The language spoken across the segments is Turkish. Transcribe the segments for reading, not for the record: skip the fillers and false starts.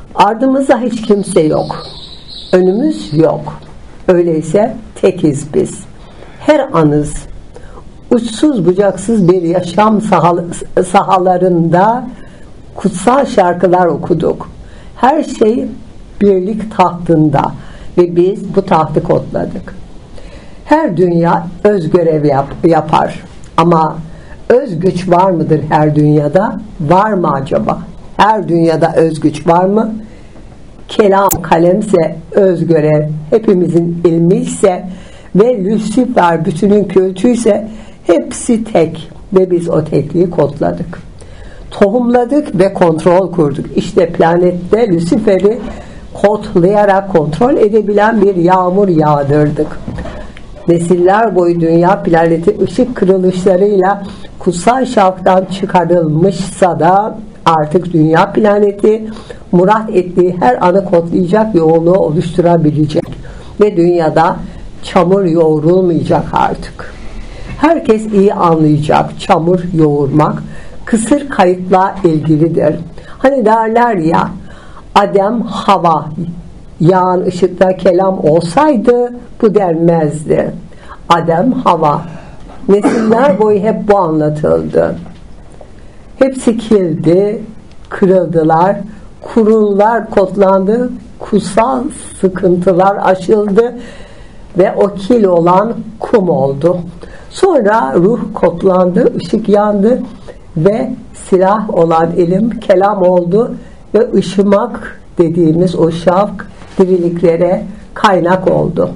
Ardımızda hiç kimse yok. Önümüz yok. Öyleyse tekiz biz. Her anız uçsuz bucaksız bir yaşam sahalarında kutsal şarkılar okuduk. Her şey birlik tahtında ve biz bu tahtı kodladık. Her dünya öz görev yapar. Ama öz güç var mıdır her dünyada? Var mı acaba? Her dünyada öz güç var mı? Kelam, kalemse öz görev, hepimizin ilmi ise ve Lucifer bütünün kültüyse hepsi tek ve biz o tekliği kodladık. Tohumladık ve kontrol kurduk. İşte planette Lucifer'i kodlayarak kontrol edebilen bir yağmur yağdırdık. Nesiller boyu dünya planeti ışık kırılışlarıyla kutsal şavktan çıkarılmışsa da artık dünya planeti murat ettiği her anı kodlayacak yoğunluğu oluşturabilecek ve dünyada çamur yoğrulmayacak artık. Herkes iyi anlayacak, çamur yoğurmak kısır kayıtla ilgilidir. Hani derler ya, Adem hava yağan ışıkta kelam olsaydı bu denmezdi. Adem hava. Nesiller boyu hep bu anlatıldı. Hepsi kildi, kırıldılar, kurullar kodlandı, kutsal sıkıntılar aşıldı ve o kil olan kum oldu. Sonra ruh kodlandı, ışık yandı ve silah olan ilim kelam oldu ve ışımak dediğimiz o şavk diriliklere kaynak oldu.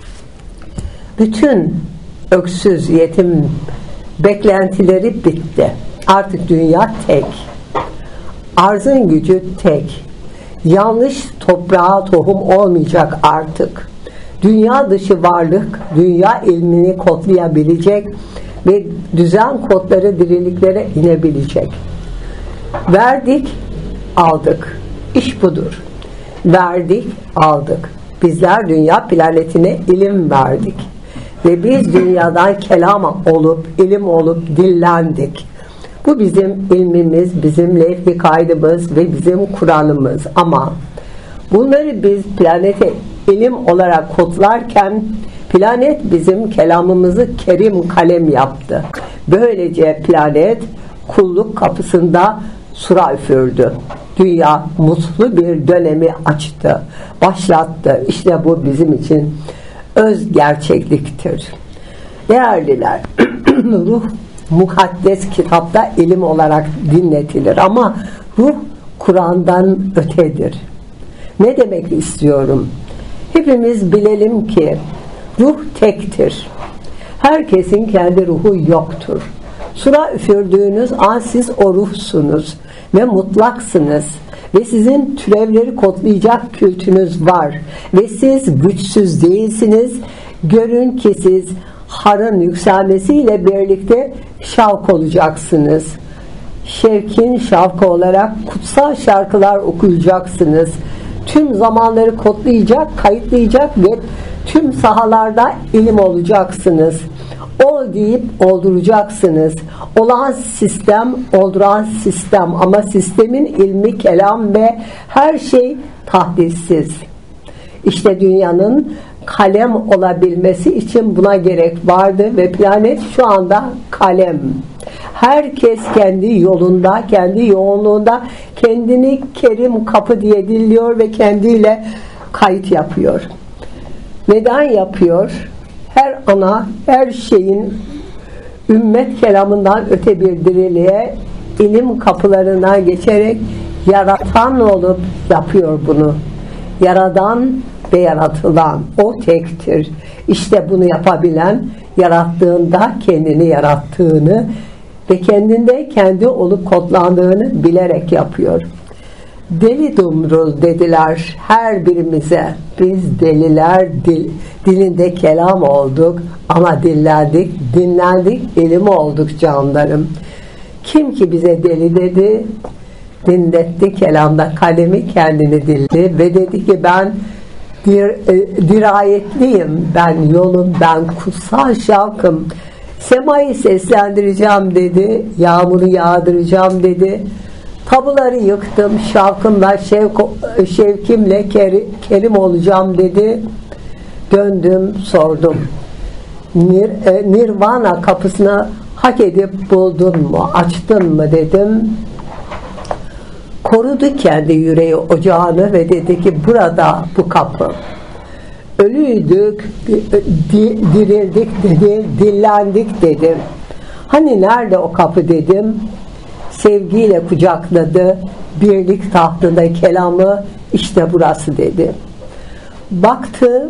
Bütün öksüz, yetim beklentileri bitti. Artık dünya tek. Arzın gücü tek. Yanlış toprağa tohum olmayacak artık. Dünya dışı varlık, dünya ilmini kodlayabilecek ve düzen kodları diriliklere inebilecek. Verdik, aldık. İş budur. Verdik, aldık. Bizler dünya planetine ilim verdik. Ve biz dünyadan kelam olup, ilim olup dillendik. Bu bizim ilmimiz, bizim levh-i kaydımız ve bizim Kur'an'ımız. Ama bunları biz planete ilim olarak kodlarken planet bizim kelamımızı kerim kalem yaptı. Böylece planet kulluk kapısında sura üfürdü. Dünya mutlu bir dönemi açtı, başlattı. İşte bu bizim için öz gerçekliktir. Değerliler, ruh mukaddes kitapta ilim olarak dinletilir ama ruh Kur'an'dan ötedir. Ne demek istiyorum? Hepimiz bilelim ki ruh tektir. Herkesin kendi ruhu yoktur. Sura üfürdüğünüz an siz o ruhsunuz ve mutlaksınız ve sizin türevleri kodlayacak kültünüz var ve siz güçsüz değilsiniz. Görün ki siz harın yükselmesiyle birlikte şavk olacaksınız. Şevkin şavkı olarak kutsal şarkılar okuyacaksınız. Tüm zamanları kodlayacak, kayıtlayacak ve tüm sahalarda ilim olacaksınız. Ol deyip olduracaksınız. Olan sistem, olduran sistem ama sistemin ilmi, kelam ve her şey tahdissiz. İşte dünyanın kalem olabilmesi için buna gerek vardı ve planet şu anda kalem. Herkes kendi yolunda, kendi yoğunluğunda kendini kerim kapı diye dilliyor ve kendiyle kayıt yapıyor. Neden yapıyor? Her ana, her şeyin ümmet kelamından öte bir diriliğe, ilim kapılarına geçerek yaratan olup yapıyor bunu. Yaradan ve yaratılan o tektir. İşte bunu yapabilen, yarattığında kendini yarattığını ve kendinde kendi olup kodlandığını bilerek yapıyor. Deli dumrul dediler her birimize. Biz deliler dilinde kelam olduk ama dillendik, dinlendik, ilim olduk canlarım. Kim ki bize deli dedi? Dinletti kelamda kalemi kendini dildi ve dedi ki ben dirayetliyim, ben yolum, ben kutsal şavkım. Semayı seslendireceğim dedi, yağmuru yağdıracağım dedi. Tabuları yıktım, şavkımla, şevkimle kerim olacağım dedi. Döndüm, sordum. Nirvana kapısını hak edip buldun mu, açtın mı dedim. Korudu kendi yüreği ocağını ve dedi ki burada bu kapı. Ölüydük, dirildik dedi, dillendik dedim. Hani nerede o kapı dedim. Sevgiyle kucakladı, birlik tahtında kelamı, işte burası dedi. Baktı,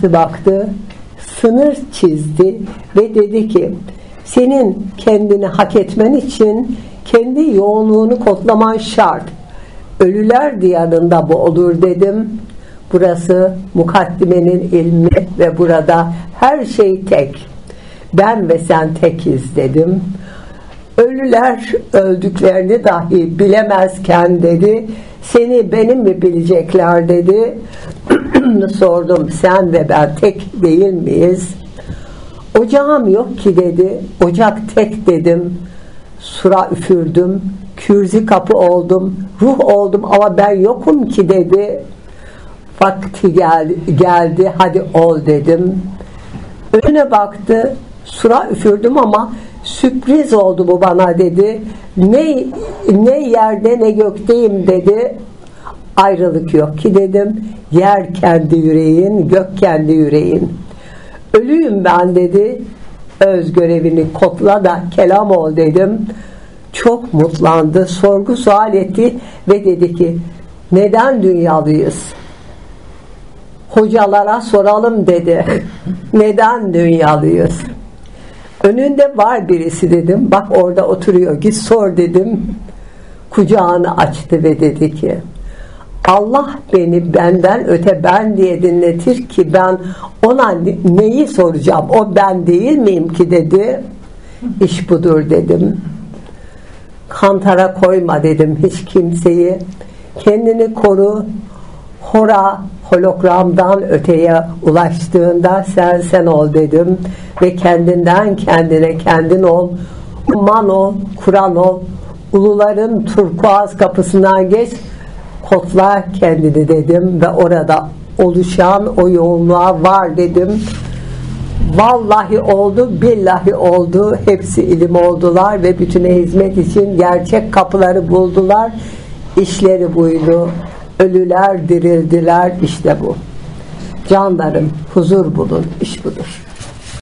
sınır çizdi ve dedi ki senin kendini hak etmen için kendi yoğunluğunu kodlaman şart. Ölüler diyarında bu olur dedim. Burası mukaddimenin ilmi ve burada her şey tek. Ben ve sen tekiz dedim. Ölüler öldüklerini dahi bilemezken dedi, seni benim mi bilecekler dedi. Sordum, sen ve ben tek değil miyiz? Ocağım yok ki dedi, ocak tek dedim. Sura üfürdüm, kürzi kapı oldum, ruh oldum ama ben yokum ki dedi. Vakti geldi, hadi ol dedim. Önüne baktı, sura üfürdüm ama sürpriz oldu bu bana dedi. Ne yerde ne gökteyim dedi. Ayrılık yok ki dedim. Yer kendi yüreğin, gök kendi yüreğin. Ölüyüm ben dedi. Öz görevini kodla da kelam ol dedim. Çok mutlandı, sorgu sual etti ve dedi ki neden dünyalıyız? Hocalara soralım dedi. Neden dünyalıyız? Önünde var birisi dedim. Bak orada oturuyor. Git sor dedim. Kucağını açtı ve dedi ki Allah beni benden öte ben diye dinletir ki ben ona neyi soracağım? O ben değil miyim ki dedi. İş budur dedim. Kantara koyma dedim hiç kimseyi. Kendini koru. Hologramdan öteye ulaştığında sen ol dedim ve kendinden kendine kendin ol, umman ol, Kur'an ol, uluların turkuaz kapısından geç, kodla kendini dedim ve orada oluşan o yoğunluğa var dedim. Vallahi oldu, billahi oldu, hepsi ilim oldular ve bütüne hizmet için gerçek kapıları buldular. İşleri buydu. Ölüler dirildiler, işte bu. Canlarım, huzur bulun, iş budur.